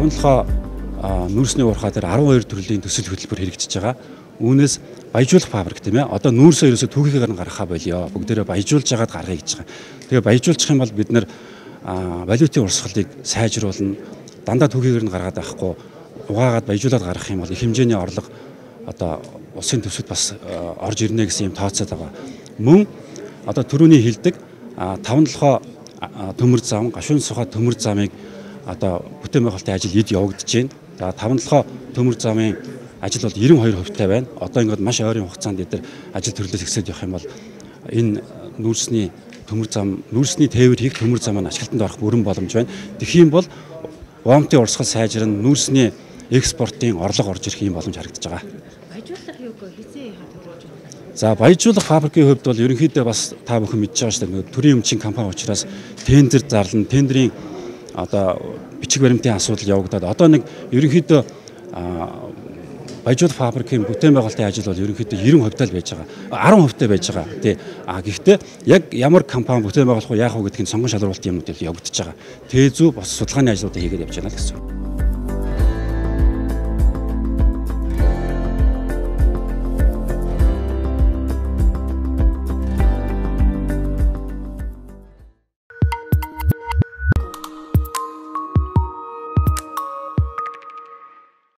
тавналхаа нүүрсний уурхай дээр 12 төрлийн төсөл хөтөлбөр хэрэгжиж байгаа. Үүнээс баяжуулах фабрик тийм ээ. Одоо нүүрсөө ерөөсө түүхийгээр нь гаргахаа болио. Бүгдээрээ баяжуулж яагаад гаргая гэж байгаа. Тэгээ баяжуулчих юм бол бид нэр валютын урсгалыг сайжруулна. Дандаа түүхийгээр нь гаргаад байхгүй угаагаад баяжуулаад гаргах юм бол их хэмжээний орлого одоо улсын төсөвт бас орж ирнэ гэсэн юм тооцоод байгаа. Мөн одоо түрүүний хэлдэг тавналхаа төмөр зам, гашуун сухаа төмөр замыг одоо бүтээн байгуулалтын ажил эд явагдаж байна. За тавналхаа төмөр замын ажил бол 92%-тай байна. Одоо ингээд маш ойрын хугацаанд эдгээр ажил төрлөөс ихсээд явах юм бол энэ нүүрсний төмөр зам, нүүрсний тээвэр хийх төмөр зам маань ашиглалтанд орох бүрэн боломж байна. Тэгэх юм бол ОМТ-ийн урсгал сайжран нүүрсний экспортын орлого орж ирэх юм боломж харагдаж байгаа. Баяжуулах юуг хэзээ хатгалж байна? За баяжуулах фабрикийн хувьд бол ерөнхийдөө бас та бүхэн мэдж байгаа шүү дээ. Төрийн өмчийн компани учраас тендер зарлан, тендерийн одоо бичиг баримтын асуудал явагдаад одоо нэг ерөнхийдөө баяжуулах фабрикийн бүтээн байгуулалтын ажил бол ерөнхийдөө 90%-тай л байж байгаа. 10%-тай байж байгаа. Тий. Гэхдээ яг ямар компани бүтээн байгуулах уу яах вэ гэдгийг сонгон шалруулалтын юмнууд явагдаж байгаа. Тээ зүү бос судалгааны ажлуудыг хийгээд явж байна л гэсэн.